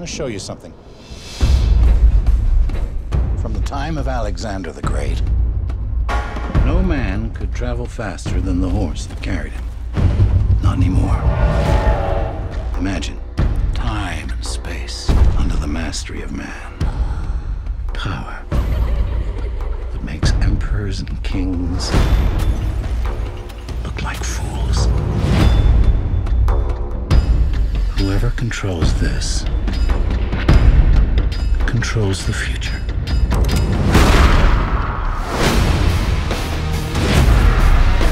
to show you something. From the time of Alexander the Great, no man could travel faster than the horse that carried him. Not anymore. Imagine time and space under the mastery of man. Power that makes emperors and kings look like fools. Whoever controls this controls the future.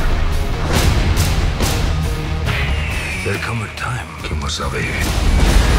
There come a time que vous savez.